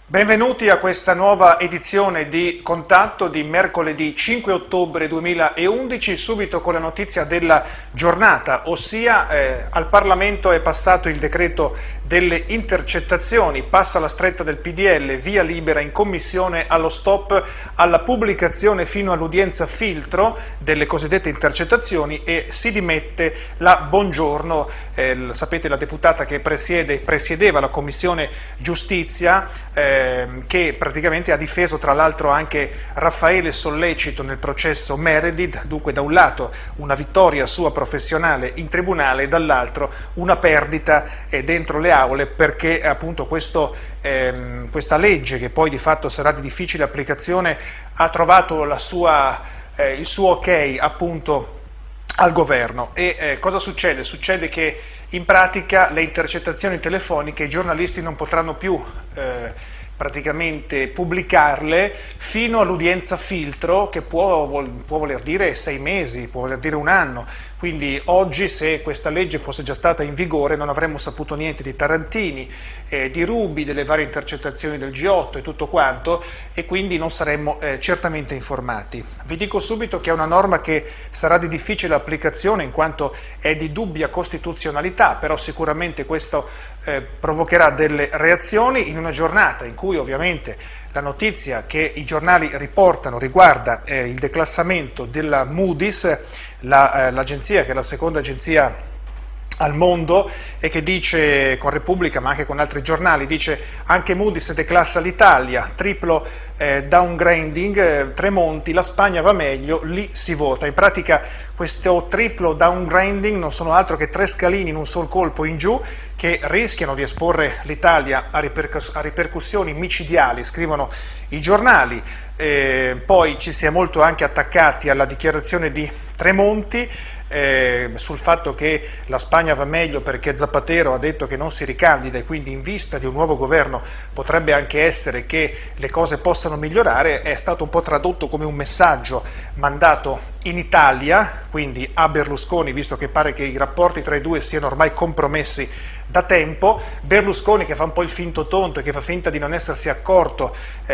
Benvenuti a questa nuova edizione di Contatto di mercoledì 5 ottobre 2011, subito con la notizia della giornata, ossia al Parlamento è passato il decreto delle intercettazioni, passa la stretta del PDL, via libera in commissione allo stop alla pubblicazione fino all'udienza filtro delle cosiddette intercettazioni e si dimette la Bongiorno, sapete la deputata che presiedeva la Commissione Giustizia, che praticamente ha difeso tra l'altro anche Raffaele Sollecito nel processo Meredith, dunque da un lato una vittoria sua professionale in tribunale e dall'altro una perdita dentro le aule perché appunto questa legge, che poi di fatto sarà di difficile applicazione, ha trovato il suo ok appunto al governo. E cosa succede? Succede che in pratica le intercettazioni telefoniche i giornalisti non potranno più praticamente pubblicarle fino all'udienza filtro, che può voler dire 6 mesi, può voler dire un anno. Quindi oggi, se questa legge fosse già stata in vigore, non avremmo saputo niente di Tarantini, di Ruby, delle varie intercettazioni del G8 e tutto quanto, e quindi non saremmo certamente informati. Vi dico subito che è una norma che sarà di difficile applicazione in quanto è di dubbia costituzionalità, però sicuramente questo provocherà delle reazioni in una giornata in cui ovviamente la notizia che i giornali riportano riguarda il declassamento della Moody's, l'agenzia che è la seconda agenzia al mondo e che dice, con Repubblica ma anche con altri giornali, dice anche Moody's declassa l'Italia, triplo downgrading, Tremonti, la Spagna va meglio, lì si vota. In pratica questo triplo downgrading non sono altro che 3 scalini in un sol colpo in giù che rischiano di esporre l'Italia a ripercussioni micidiali, scrivono i giornali. Poi ci si è molto anche attaccati alla dichiarazione di Tremonti sul fatto che la Spagna va meglio perché Zapatero ha detto che non si ricandida e quindi in vista di un nuovo governo potrebbe anche essere che le cose possano migliorare. È stato un po' tradotto come un messaggio mandato in Italia, quindi a Berlusconi, visto che pare che i rapporti tra i due siano ormai compromessi da tempo. Berlusconi che fa un po' il finto tonto e che fa finta di non essersi accorto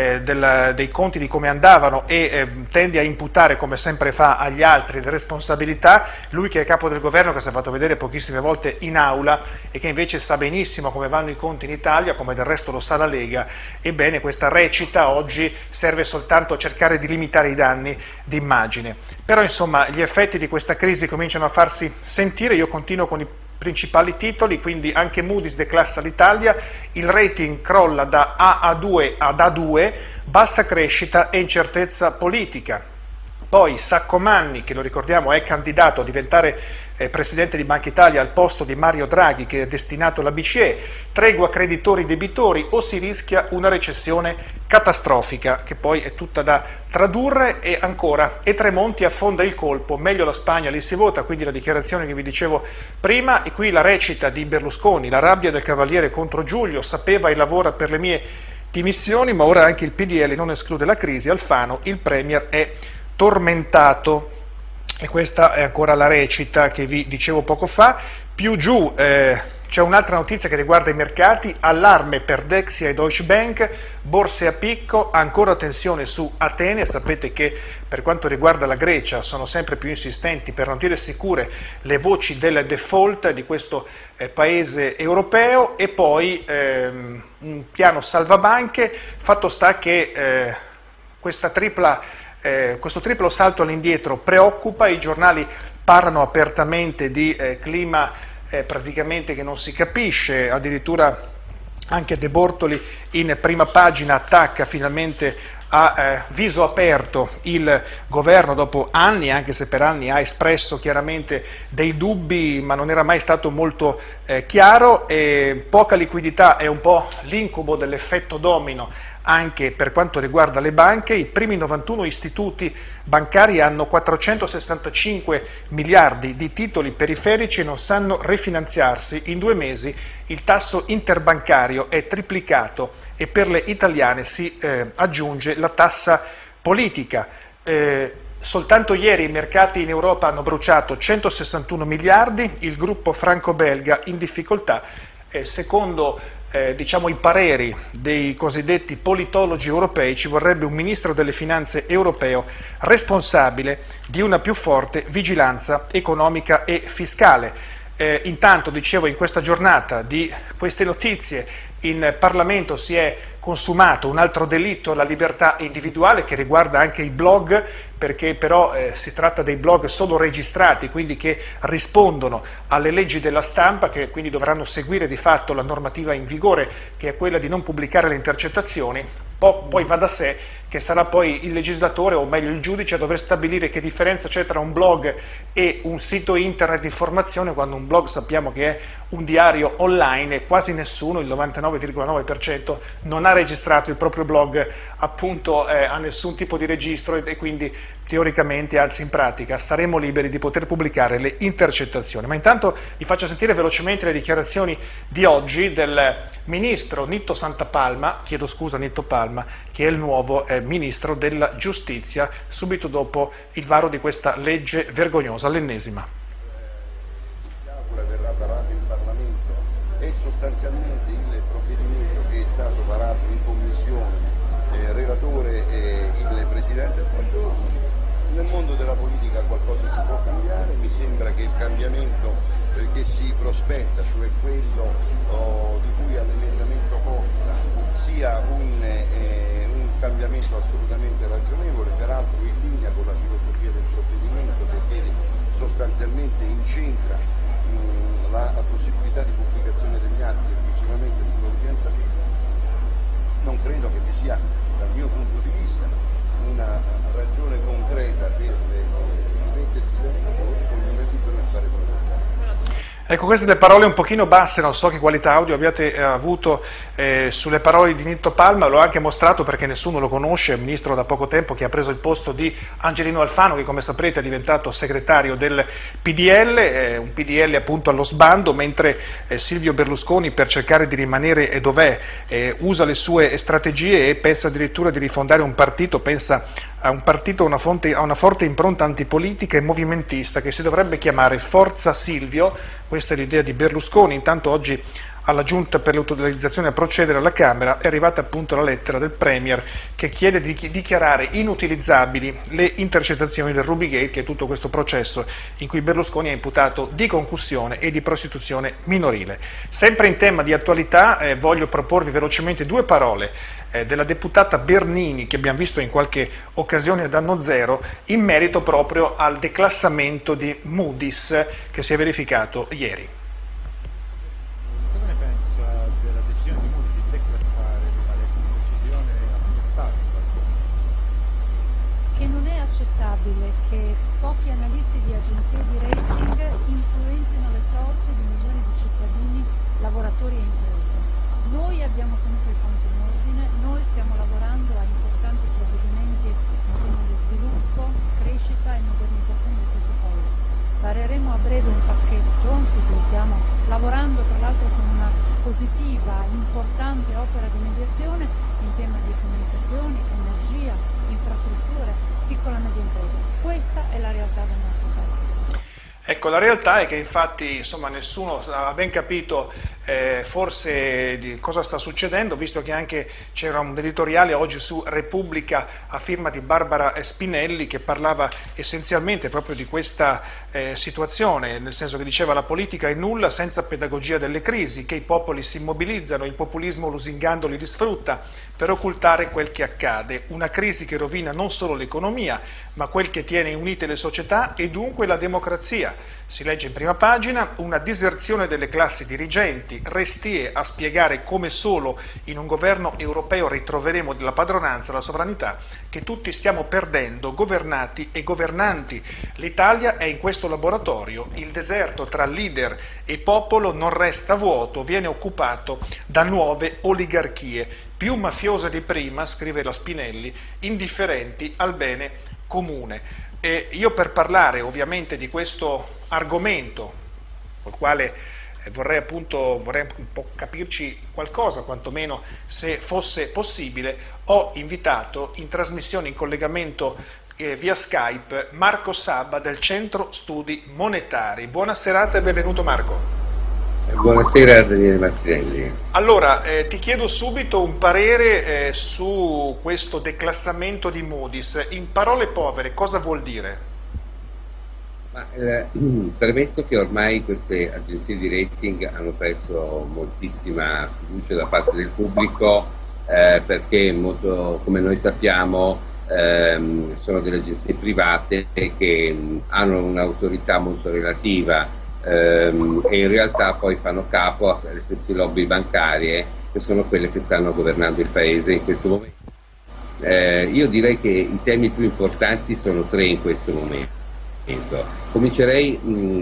dei conti, di come andavano, e tende a imputare, come sempre fa, agli altri le responsabilità, lui che è capo del governo, che si è fatto vedere pochissime volte in aula e che invece sa benissimo come vanno i conti in Italia, come del resto lo sa la Lega. Ebbene, questa recita oggi serve soltanto a cercare di limitare i danni d'immagine. Però insomma gli effetti di questa crisi cominciano a farsi sentire. Io continuo con i principali titoli, quindi anche Moody's declassa l'Italia, il rating crolla da A a 2 ad A2, bassa crescita e incertezza politica. Poi Saccomanni, che lo ricordiamo è candidato a diventare presidente di Banca Italia al posto di Mario Draghi, che è destinato alla BCE, tregua creditori-debitori o si rischia una recessione catastrofica, che poi è tutta da tradurre. E ancora, e Tremonti affonda il colpo, meglio la Spagna, lì si vota, quindi la dichiarazione che vi dicevo prima. E qui la recita di Berlusconi, la rabbia del Cavaliere contro Giulio, sapeva e lavora per le mie dimissioni, ma ora anche il PDL non esclude la crisi, Alfano, il Premier è tormentato. E questa è ancora la recita che vi dicevo poco fa. Più giù c'è un'altra notizia che riguarda i mercati, allarme per Dexia e Deutsche Bank, borse a picco, ancora tensione su Atene. Sapete che per quanto riguarda la Grecia sono sempre più insistenti, per non dire sicure, le voci del default di questo paese europeo. E poi un piano salvabanche. Fatto sta che questo triplo salto all'indietro preoccupa, i giornali parlano apertamente di clima praticamente che non si capisce, addirittura anche De Bortoli in prima pagina attacca finalmente a viso aperto il governo dopo anni, anche se per anni ha espresso chiaramente dei dubbi, ma non era mai stato molto chiaro. E poca liquidità è un po' l'incubo dell'effetto domino anche per quanto riguarda le banche. I primi 91 istituti bancari hanno 465 miliardi di titoli periferici e non sanno rifinanziarsi. In 2 mesi il tasso interbancario è triplicato e per le italiane si aggiunge la tassa politica. Soltanto ieri i mercati in Europa hanno bruciato 161 miliardi, il gruppo franco-belga in difficoltà secondo diciamo, i pareri dei cosiddetti politologi europei, ci vorrebbe un ministro delle finanze europeo responsabile di una più forte vigilanza economica e fiscale. Intanto, dicevo, in questa giornata di queste notizie in Parlamento si è consumato un altro delitto alla libertà individuale che riguarda anche i blog, perché però si tratta dei blog solo registrati, quindi che rispondono alle leggi della stampa, che quindi dovranno seguire di fatto la normativa in vigore, che è quella di non pubblicare le intercettazioni. Poi va da sé che sarà poi il legislatore, o meglio il giudice, a dover stabilire che differenza c'è tra un blog e un sito internet di informazione, quando un blog sappiamo che è un diario online e quasi nessuno, il 99,9%, non ha registrato il proprio blog appunto a nessun tipo di registro, e quindi teoricamente, anzi in pratica, saremo liberi di poter pubblicare le intercettazioni. Ma intanto vi faccio sentire velocemente le dichiarazioni di oggi del ministro Nitto Santapalma, chiedo scusa Nitto Palma, che è il nuovo ministro della giustizia, subito dopo il varo di questa legge vergognosa, l'ennesima. Si augura verrà varato in Parlamento, è sostanzialmente il provvedimento che è stato varato in commissione, relatore e il Presidente. Nel mondo della politica qualcosa si può cambiare, mi sembra che il cambiamento che si prospetta, cioè quello di cui all'emendamento Costa, sia un cambiamento assolutamente ragionevole, peraltro in linea con la filosofia del provvedimento, perché sostanzialmente incentra la possibilità di pubblicazione degli atti esclusivamente sull'udienza pubblica. Non credo che vi sia, dal mio punto di vista, una ragione concreta per rimettersi dai lavori, con non è libero di fare quello. Ecco, queste le parole un pochino basse, non so che qualità audio abbiate avuto sulle parole di Nitto Palma, l'ho anche mostrato perché nessuno lo conosce, è un ministro da poco tempo che ha preso il posto di Angelino Alfano, che come saprete è diventato segretario del PDL, un PDL appunto allo sbando, mentre Silvio Berlusconi, per cercare di rimanere dov'è, usa le sue strategie e pensa addirittura di rifondare un partito, pensa a un partito, a una forte impronta antipolitica e movimentista che si dovrebbe chiamare Forza Silvio. Questa è l'idea di Berlusconi. Intanto oggi alla Giunta per l'autorizzazione a procedere alla Camera è arrivata appunto la lettera del Premier che chiede di dichiarare inutilizzabili le intercettazioni del Rubygate, che è tutto questo processo in cui Berlusconi è imputato di concussione e di prostituzione minorile. Sempre in tema di attualità voglio proporvi velocemente due parole della deputata Bernini, che abbiamo visto in qualche occasione ad anno zero, in merito proprio al declassamento di Moody's che si è verificato ieri. Cosa ne pensa della decisione di Moody's di declassare? Pare una decisione accettabile? Che non è accettabile che pochi analisti di agenzie di rating influenzino le sorti di milioni di cittadini, lavoratori e imprese. Noi abbiamo tenuto i conti in ordine, noi stiamo lavorando a importanti provvedimenti in tema di sviluppo, crescita e modernizzazione di questo Paese. Vareremo a breve un pacchetto su cui stiamo lavorando, tra l'altro con una positiva, importante opera di mediazione in tema di comunicazioni, energia, infrastrutture, piccola e media impresa. Questa è la realtà del nostro Paese. Ecco, la realtà è che infatti insomma, nessuno ha ben capito forse di cosa sta succedendo, visto che anche c'era un editoriale oggi su Repubblica a firma di Barbara Spinelli che parlava essenzialmente proprio di questa situazione, nel senso che diceva: la politica è nulla senza pedagogia delle crisi, che i popoli si immobilizzano, il populismo lusingandoli li sfrutta per occultare quel che accade, una crisi che rovina non solo l'economia ma quel che tiene unite le società e dunque la democrazia. Si legge in prima pagina: una diserzione delle classi dirigenti, restie a spiegare come solo in un governo europeo ritroveremo la padronanza, la sovranità che tutti stiamo perdendo, governati e governanti. L'Italia è in questo laboratorio, il deserto tra leader e popolo non resta vuoto, viene occupato da nuove oligarchie, più mafiose di prima, scrive la Spinelli, indifferenti al bene comune. E io, per parlare ovviamente di questo argomento, col quale vorrei un po' capirci qualcosa, quantomeno se fosse possibile, ho invitato in trasmissione, in collegamento via Skype, Marco Sabba del Centro Studi Monetari. Buona serata e benvenuto Marco. Buonasera Daniele Martinelli. Allora, ti chiedo subito un parere su questo declassamento di Moody's. In parole povere, cosa vuol dire? Premesso che ormai queste agenzie di rating hanno perso moltissima fiducia da parte del pubblico, perché molto, come noi sappiamo, sono delle agenzie private che hanno un'autorità molto relativa, e in realtà poi fanno capo alle stesse lobby bancarie che sono quelle che stanno governando il paese in questo momento. Io direi che i temi più importanti sono tre in questo momento. Comincerei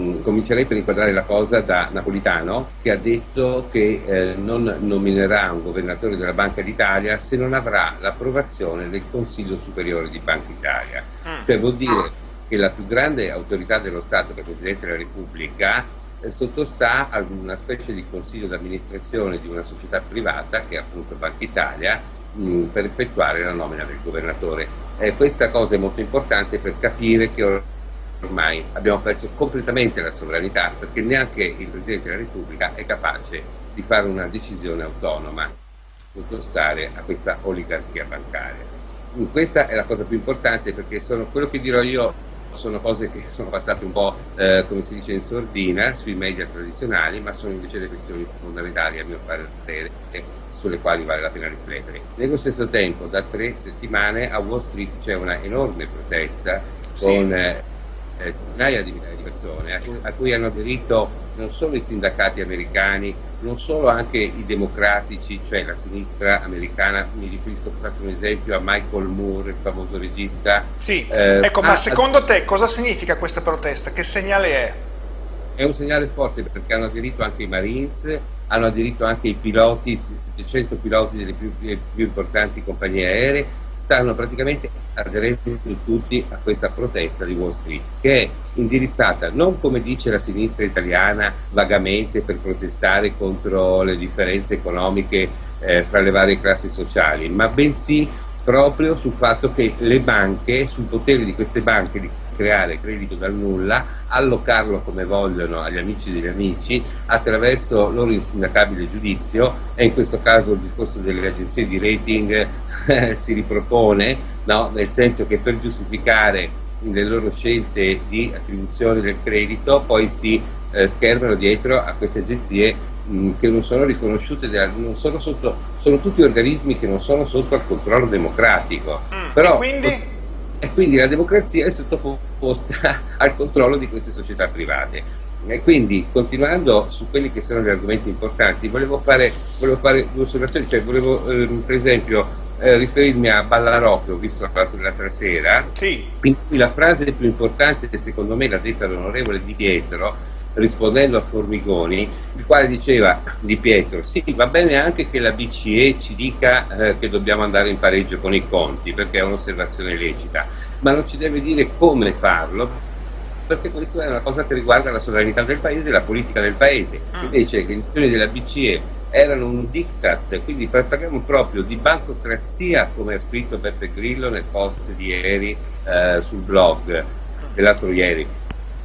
per inquadrare la cosa da Napolitano, che ha detto che non nominerà un governatore della Banca d'Italia se non avrà l'approvazione del Consiglio Superiore di Banca Italia. Cioè vuol dire che la più grande autorità dello Stato, che è il Presidente della Repubblica, sottostà a una specie di consiglio d'amministrazione di una società privata, che è appunto Banca Italia, per effettuare la nomina del governatore. Questa cosa è molto importante per capire che ormai abbiamo perso completamente la sovranità, perché neanche il Presidente della Repubblica è capace di fare una decisione autonoma, sottostare a questa oligarchia bancaria. Questa è la cosa più importante, perché quello che dirò io sono cose che sono passate un po', come si dice, in sordina sui media tradizionali, ma sono invece le questioni fondamentali, a mio parere, sulle quali vale la pena riflettere. Nello stesso tempo, da 3 settimane a Wall Street c'è una enorme protesta con migliaia di persone a cui hanno aderito non solo i sindacati americani, non solo anche i democratici, cioè la sinistra americana. Mi riferisco, faccio un esempio, a Michael Moore, il famoso regista. Sì, ecco, ma secondo te cosa significa questa protesta? Che segnale è? È un segnale forte, perché hanno aderito anche i Marines, hanno aderito anche i piloti, 700 piloti delle più importanti compagnie aeree. Stanno praticamente aderendo tutti a questa protesta di Wall Street, che è indirizzata non, come dice la sinistra italiana, vagamente per protestare contro le differenze economiche fra le varie classi sociali, ma bensì proprio sul fatto che le banche, sul potere di queste banche di creare credito dal nulla, allocarlo come vogliono agli amici degli amici attraverso loro insindacabile giudizio. E in questo caso il discorso delle agenzie di rating si ripropone, no? Nel senso che per giustificare le loro scelte di attribuzione del credito poi si schermano dietro a queste agenzie che non sono riconosciute, sono tutti organismi che non sono sotto al controllo democratico. Però, e quindi la democrazia è sottoposta al controllo di queste società private. E quindi, continuando su quelli che sono gli argomenti importanti, volevo fare 2 osservazioni. Cioè volevo per esempio riferirmi a Ballarò, che ho visto l'altra sera, sì, in cui la frase più importante, secondo me, l'ha detta l'onorevole Di Pietro, rispondendo a Formigoni, il quale diceva: Di Pietro, sì, va bene anche che la BCE ci dica che dobbiamo andare in pareggio con i conti, perché è un'osservazione lecita, ma non ci deve dire come farlo, perché questa è una cosa che riguarda la sovranità del paese e la politica del paese. Invece le azioni della BCE erano un diktat, quindi parliamo proprio di bancocrazia, come ha scritto Beppe Grillo nel post di ieri sul blog, dell'altro ieri.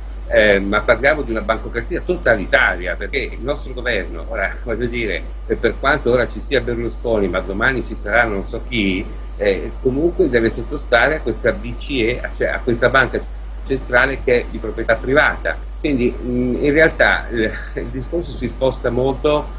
Ma parliamo di una bancocrazia totalitaria, perché il nostro governo, ora voglio dire, per quanto ora ci sia Berlusconi, ma domani ci sarà non so chi, comunque deve sottostare a questa BCE, cioè a questa banca centrale che è di proprietà privata. Quindi in realtà il discorso si sposta molto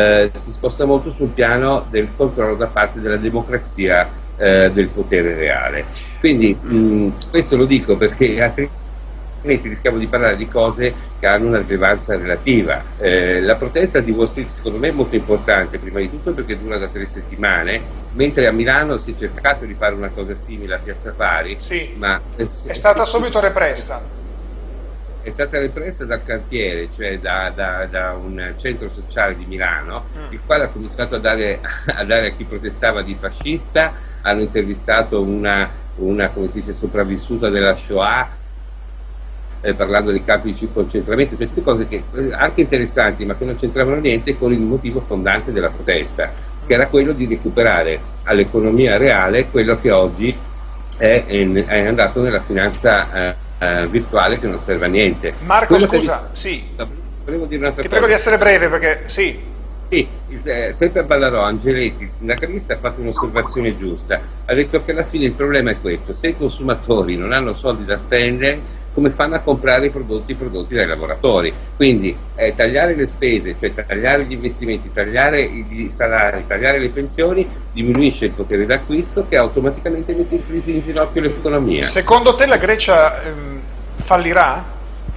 sul piano del controllo da parte della democrazia del potere reale. Quindi questo lo dico perché altrimenti rischiamo di parlare di cose che hanno una rilevanza relativa. La protesta di Wall Street secondo me è molto importante, prima di tutto perché dura da 3 settimane, mentre a Milano si è cercato di fare una cosa simile a Piazza Pari, sì, ma è stata subito repressa. È stata repressa dal cantiere, cioè da un centro sociale di Milano, il quale ha cominciato a dare a chi protestava di fascista. Hanno intervistato una come si dice, sopravvissuta della Shoah, parlando dei campi di concentramento, cioè tutte cose che anche interessanti, ma che non c'entravano niente con il motivo fondante della protesta, che era quello di recuperare all'economia reale quello che oggi è andato nella finanza virtuale, che non serve a niente. Marco, scusa, sì. volevo dire un'altra Ti cosa. prego di essere breve perché sì. Sì, sempre Ballarò, Angeletti, il sindacalista, ha fatto un'osservazione giusta. Ha detto che alla fine il problema è questo: se i consumatori non hanno soldi da spendere, come fanno a comprare i prodotti dai lavoratori? Quindi tagliare le spese, cioè tagliare gli investimenti, tagliare i salari, tagliare le pensioni, diminuisce il potere d'acquisto, che automaticamente mette in crisi, in ginocchio l'economia. Secondo te la Grecia fallirà?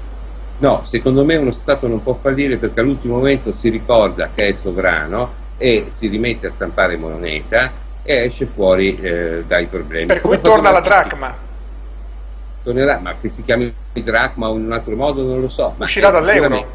No, secondo me uno Stato non può fallire perché all'ultimo momento si ricorda che è sovrano e si rimette a stampare moneta e esce fuori dai problemi. Per cui torna la dracma. Tornerà, ma che si chiami dracma o in un altro modo non lo so. Ma uscirà dall'euro.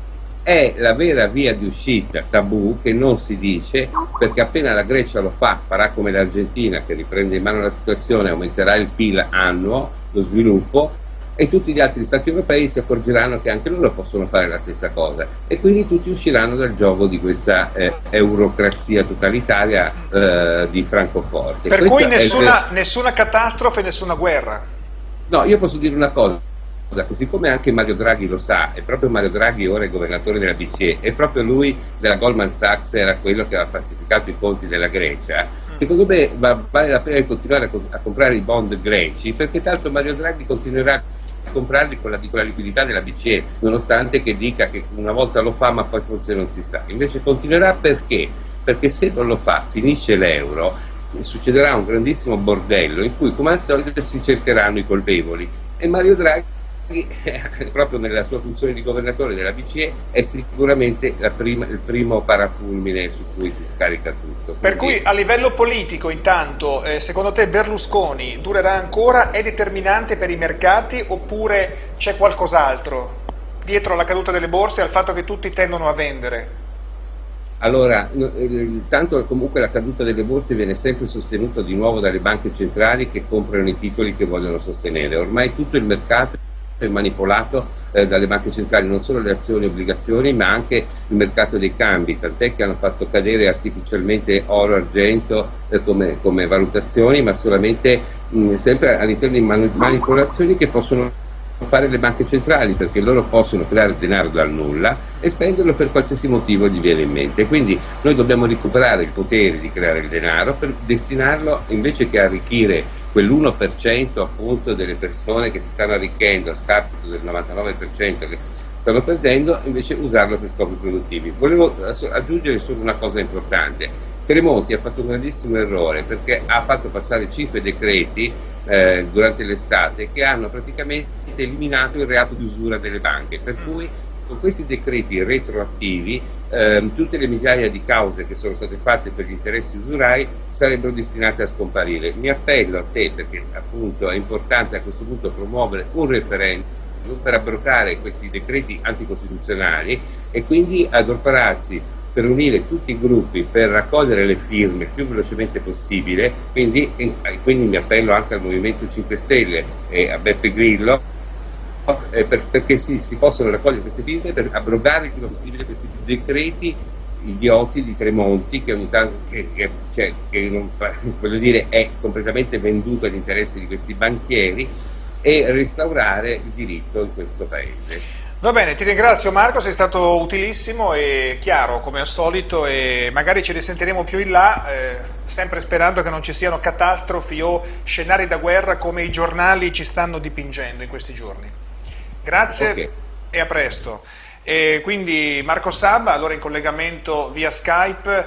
È la vera via di uscita tabù che non si dice, perché appena la Grecia lo farà come l'Argentina, che riprende in mano la situazione, aumenterà il PIL annuo, lo sviluppo, e tutti gli altri stati europei si accorgeranno che anche loro possono fare la stessa cosa e quindi tutti usciranno dal gioco di questa eurocrazia totalitaria di Francoforte. Per cui nessuna catastrofe, nessuna guerra. No, io posso dire una cosa, che siccome anche Mario Draghi lo sa, e proprio Mario Draghi ora è governatore della BCE, e proprio lui della Goldman Sachs era quello che aveva falsificato i conti della Grecia, secondo me vale la pena continuare a comprare i bond greci, perché tanto Mario Draghi continuerà a comprarli con la liquidità della BCE, nonostante che dica che una volta lo fa ma poi forse non si sa. Invece continuerà perché? Perché se non lo fa, finisce l'euro, succederà un grandissimo bordello in cui come al solito si cercheranno i colpevoli e Mario Draghi proprio nella sua funzione di governatore della BCE è sicuramente il primo parafulmine su cui si scarica tutto. Per cui a livello politico intanto, secondo te Berlusconi durerà ancora, è determinante per i mercati oppure c'è qualcos'altro dietro alla caduta delle borse e al fatto che tutti tendono a vendere? Allora, tanto comunque la caduta delle borse viene sempre sostenuta di nuovo dalle banche centrali che comprano i titoli che vogliono sostenere. Ormai tutto il mercato è manipolato dalle banche centrali, non solo le azioni e obbligazioni ma anche il mercato dei cambi, tant'è che hanno fatto cadere artificialmente oro e argento come valutazioni, ma solamente sempre all'interno di manipolazioni che possono fare le banche centrali, perché loro possono creare denaro dal nulla e spenderlo per qualsiasi motivo gli viene in mente. Quindi noi dobbiamo recuperare il potere di creare il denaro per destinarlo, invece che arricchire quell'1% appunto delle persone che si stanno arricchendo a scapito del 99% che stanno perdendo, invece usarlo per scopi produttivi. Volevo aggiungere solo una cosa importante. Tremonti ha fatto un grandissimo errore perché ha fatto passare 5 decreti durante l'estate che hanno praticamente eliminato il reato di usura delle banche, per cui con questi decreti retroattivi tutte le migliaia di cause che sono state fatte per gli interessi usurai sarebbero destinate a scomparire. Mi appello a te, perché appunto è importante a questo punto promuovere un referendum per abrogare questi decreti anticostituzionali e quindi adoperarsi per unire tutti i gruppi per raccogliere le firme il più velocemente possibile, quindi mi appello anche al Movimento 5 Stelle e a Beppe Grillo perché si possono raccogliere queste firme per abrogare il prima possibile questi decreti idioti di Tremonti che ogni tanto che non, voglio dire, è completamente venduto agli interessi di questi banchieri e restaurare il diritto in questo paese. Va bene, ti ringrazio Marco, sei stato utilissimo e chiaro come al solito e magari ci risentiremo più in là, sempre sperando che non ci siano catastrofi o scenari da guerra come i giornali ci stanno dipingendo in questi giorni. Grazie Okay. E a presto. E quindi Marco Sabba, allora in collegamento via Skype,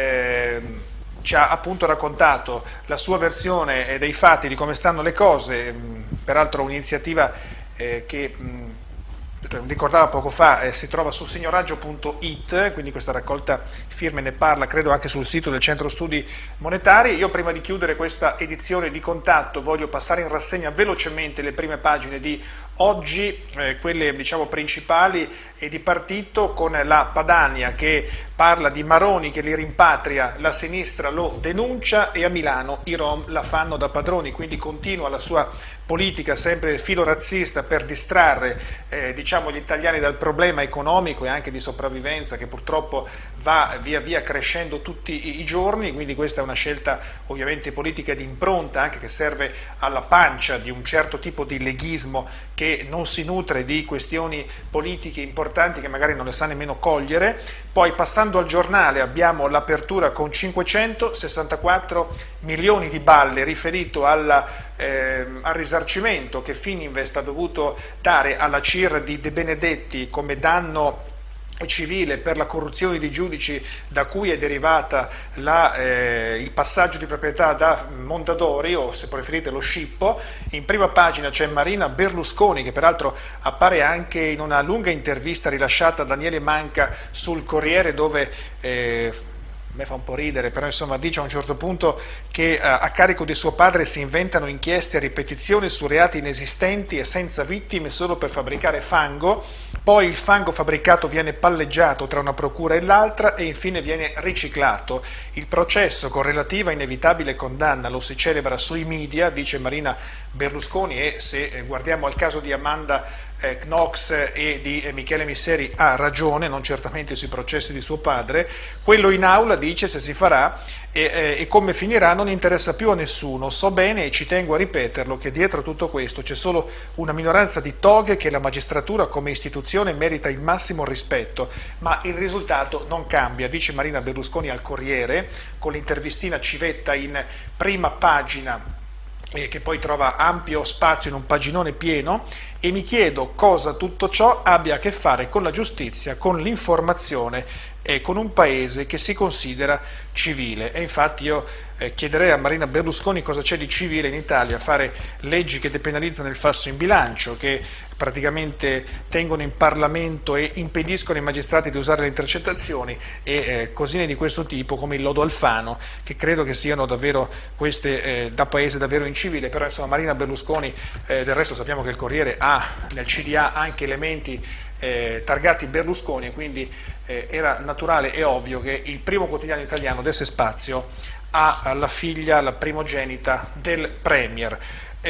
ci ha appunto raccontato la sua versione dei fatti, di come stanno le cose, peraltro un'iniziativa che ricordava poco fa, si trova su signoraggio.it, quindi questa raccolta firme ne parla credo anche sul sito del Centro Studi Monetari. Io prima di chiudere questa edizione di Contatto voglio passare in rassegna velocemente le prime pagine di oggi, quelle diciamo principali e di partito, con la Padania che parla di Maroni che li rimpatria, la sinistra lo denuncia e a Milano i Rom la fanno da padroni, quindi continua la sua politica sempre filo-razzista per distrarre diciamo, gli italiani dal problema economico e anche di sopravvivenza che purtroppo va via via crescendo tutti i giorni, quindi questa è una scelta ovviamente politica di impronta anche che serve alla pancia di un certo tipo di leghismo che non si nutre di questioni politiche importanti che magari non le sa nemmeno cogliere. Poi passando al giornale abbiamo l'apertura con 564 milioni di balle riferito al risarcimento che Fininvest ha dovuto dare alla CIR di De Benedetti come danno civile per la corruzione di giudici da cui è derivata il passaggio di proprietà da Mondadori, o se preferite lo scippo. In prima pagina c'è Marina Berlusconi, che peraltro appare anche in una lunga intervista rilasciata a Daniele Manca sul Corriere, dove a me fa un po' ridere, però insomma dice a un certo punto che a carico di suo padre si inventano inchieste a ripetizione su reati inesistenti e senza vittime solo per fabbricare fango, poi il fango fabbricato viene palleggiato tra una procura e l'altra e infine viene riciclato. Il processo con relativa inevitabile condanna lo si celebra sui media, dice Marina Berlusconi, e se guardiamo al caso di Amanda Knox e di Michele Misseri ha ragione, non certamente sui processi di suo padre. Quello in aula, dice, se si farà e come finirà non interessa più a nessuno. So bene e ci tengo a ripeterlo che dietro a tutto questo c'è solo una minoranza di toghe che la magistratura come istituzione merita il massimo rispetto, ma il risultato non cambia, dice Marina Berlusconi al Corriere con l'intervistina civetta in prima pagina che poi trova ampio spazio in un paginone pieno, e mi chiedo cosa tutto ciò abbia a che fare con la giustizia, con l'informazione e con un paese che si considera civile. E infatti io chiederei a Marina Berlusconi cosa c'è di civile in Italia, fare leggi che depenalizzano il falso in bilancio, che praticamente tengono in Parlamento e impediscono ai magistrati di usare le intercettazioni e cosine di questo tipo come il lodo Alfano, che credo che siano davvero queste da paese davvero incivile. Però insomma Marina Berlusconi, del resto sappiamo che il Corriere ha nel CDA anche elementi targati Berlusconi, e quindi era naturale e ovvio che il primo quotidiano italiano desse spazio alla figlia, la primogenita del Premier.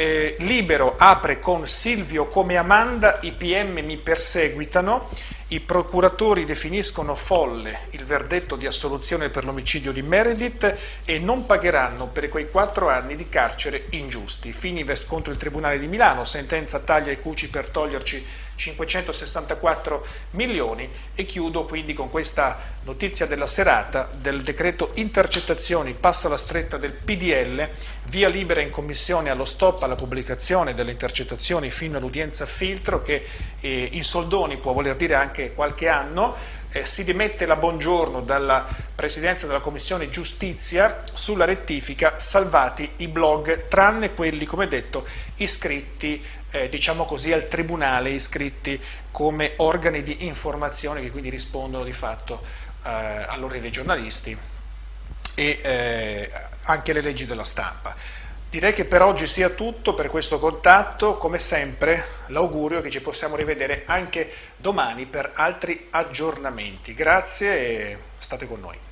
Libero apre con Silvio come Amanda, i PM mi perseguitano, i procuratori definiscono folle il verdetto di assoluzione per l'omicidio di Meredith e non pagheranno per quei 4 anni di carcere ingiusti. Fininvest contro il Tribunale di Milano, sentenza taglia i cuci per toglierci 564 milioni. E chiudo quindi con questa notizia della serata del decreto intercettazioni, passa la stretta del PDL, via libera in commissione allo stop alla pubblicazione delle intercettazioni fino all'udienza filtro, che in soldoni può voler dire anche qualche anno. Si dimette la Bongiorno dalla presidenza della Commissione Giustizia, sulla rettifica salvati i blog, tranne quelli, come detto, iscritti diciamo così al Tribunale, iscritti come organi di informazione che quindi rispondono di fatto all'ordine dei giornalisti e anche alle leggi della stampa. Direi che per oggi sia tutto per questo contatto. Come sempre l'augurio è che ci possiamo rivedere anche domani per altri aggiornamenti. Grazie e state con noi.